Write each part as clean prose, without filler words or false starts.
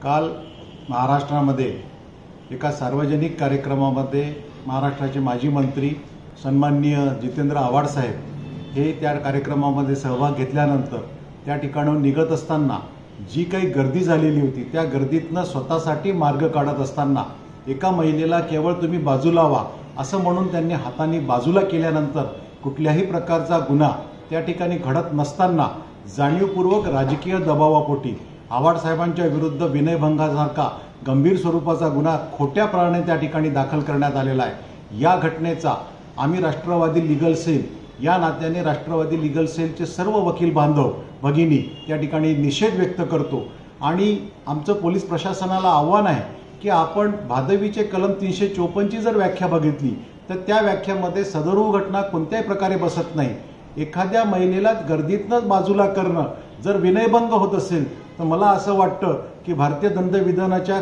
काल महाराष्ट्रामध्ये एका सार्वजनिक कार्यक्रमामध्ये महाराष्ट्राचे माजी मंत्री सन्माननीय जितेंद्र आव्हाड साहेब हे त्या कार्यक्रमामध्ये सहभाग घेतल्यानंतर त्या ठिकाणाहून निघत असताना जी काही गर्दी झालेली होती त्या गर्दीतनं स्वतःसाठी मार्ग काढत असताना एका महिलेला केवळ तुम्ही बाजूला व्हा असं म्हणून त्यांनी हाताने बाजूला केल्यानंतर कुठल्याही प्रकारचा गुन्हा त्या ठिकाणी घडत नसताना जाणीवपूर्वक राजकीय दबावापोटी आव्हाड साहेबांच्या विरुद्ध विनयभंगासारखा गंभीर स्वरूपाचा गुन्हा खोट्यापणाने त्या ठिकाणी दाखल करण्यात आलेला आहे। या घटनेचा आम्ही राष्ट्रवादी लीगल सेल या नात्याने राष्ट्रवादी लीगल सेलचे सर्व वकील बांधव भगिनी त्या ठिकाणी निषेध व्यक्त करतो आणि आमचं पोलीस प्रशासनाला आव्हान आहे की आपण भादवीचे कलम 354 ची जर व्याख्या बघितली तर त्या व्याख्यामध्ये सदरू घटना कोणत्याही प्रकारे बसत नाही। एखाद्या महिलेला गर्दीतनंच बाजूला करणं जर विनयभंग होत असेल तर मला असं वाटतं की भारतीय दंडविधानाच्या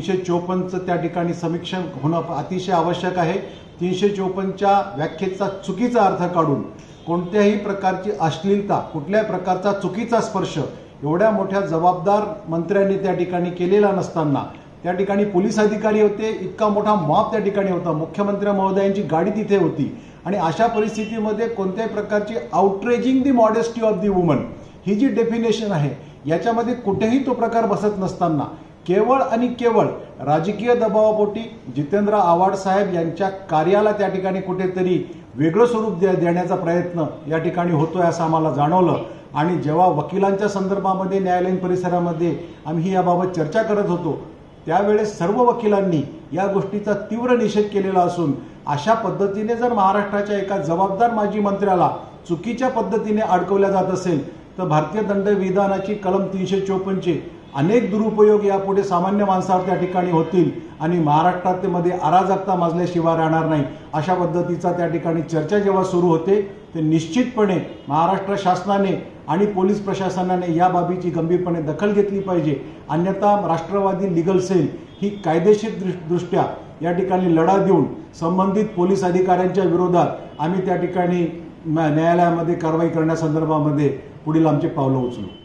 354 त्या ठिकाणी समीक्षण होणं अतिशय आवश्यक आहे। 354 च्या व्याख्येचा चुकीचा अर्थ काढून कोणत्याही प्रकारची अश्लीलता कुठल्याही प्रकारचा चुकीचा स्पर्श एवढ्या मोठ्या जबाबदार मंत्र्यांनी त्या ठिकाणी केलेला नसताना त्या ठिकाणी पोलीस अधिकारी होते, इतका मोठा मॉब त्या ठिकाणी होता, मुख्यमंत्री महोदयांची गाडी तिथे होती आणि अशा परिस्थितीमध्ये कोणत्याही प्रकारची outraging the modesty of the woman ही जी डेफिनेशन आहे याच्यामध्ये कुठेही तो प्रकार बसत नसताना केवळ आणि केवळ राजकीय दबावापोटी जितेंद्र आव्हाड साहेब यांच्या कार्याला त्या ठिकाणी कुठेतरी वेगळं स्वरूप देण्याचा प्रयत्न या ठिकाणी होतोय असं आम्हाला जाणवलं। आणि जेव्हा वकिलांच्या संदर्भामध्ये न्यायालयीन परिसरामध्ये आम्ही याबाबत चर्चा करत होतो त्यावेळेस सर्व वकिलांनी या गोष्टीचा तीव्र निषेध केलेला असून अशा पद्धतीने जर महाराष्ट्राच्या एका जबाबदार माजी मंत्र्याला चुकीच्या पद्धतीने अडकवल्या जात असेल तर भारतीय दंडविधानाची कलम 354 चे अनेक दुरुपयोग यापुढे सामान्य माणसावर त्या ठिकाणी होतील आणि महाराष्ट्रात मध्ये अराजकता माजल्याशिवाय राहणार नाही। अशा पद्धतीचा त्या ठिकाणी चर्चा जेव्हा सुरू होते ते निश्चितपणे महाराष्ट्र शासनाने आणि पोलीस प्रशासनाने या बाबीची गंभीरपणे दखल घेतली पाहिजे, अन्यथा राष्ट्रवादी लीगल सेल ही कायदेशीर दृष्ट्या या ठिकाणी लढा देऊन संबंधित पोलीस अधिकाऱ्यांच्या विरोधात आम्ही त्या ठिकाणी न्यायालयामध्ये कारवाई करण्यासंदर्भामध्ये पुढील आमचे पावलं उचलू।